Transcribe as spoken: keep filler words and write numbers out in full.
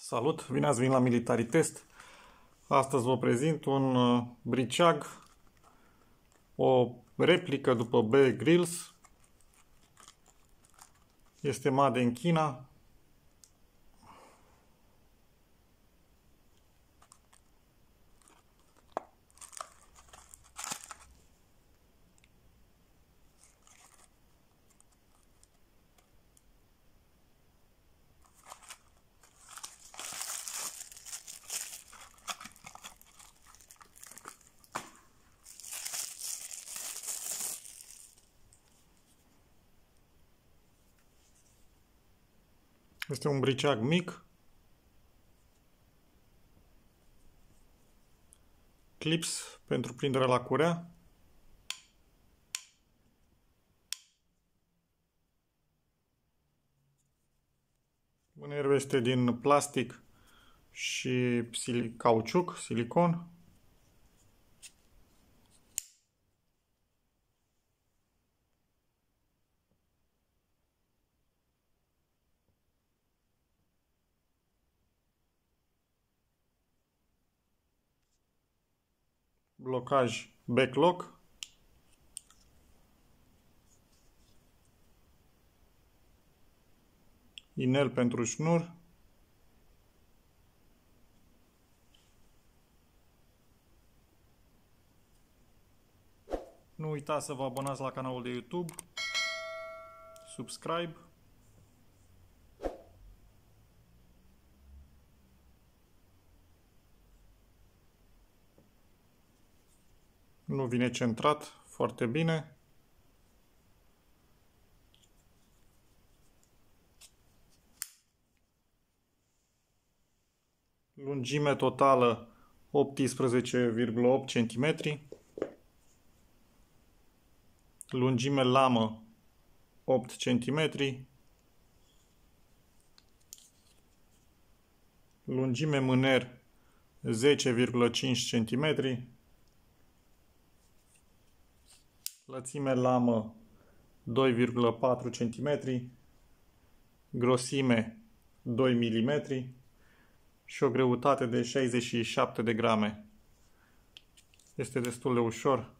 Salut, bine ați venit la Military Test. Astăzi vă prezint un uh, briceag, o replică după Bear Grylls. Este made în China. Este un briceag mic, clips pentru prinderea la curea, mânerul este din plastic și cauciuc, silicon. Blocaj backlock. Inel pentru șnur. Nu uitați să vă abonați la canalul de YouTube. Subscribe. Nu vine centrat foarte bine. Lungime totală optsprezece virgulă opt centimetri. Lungime lamă opt centimetri. Lungime mâner zece virgulă cinci centimetri. Lățime lamă doi virgulă patru centimetri. Grosime doi milimetri. Și o greutate de șaizeci și șapte de grame. Este destul de ușor.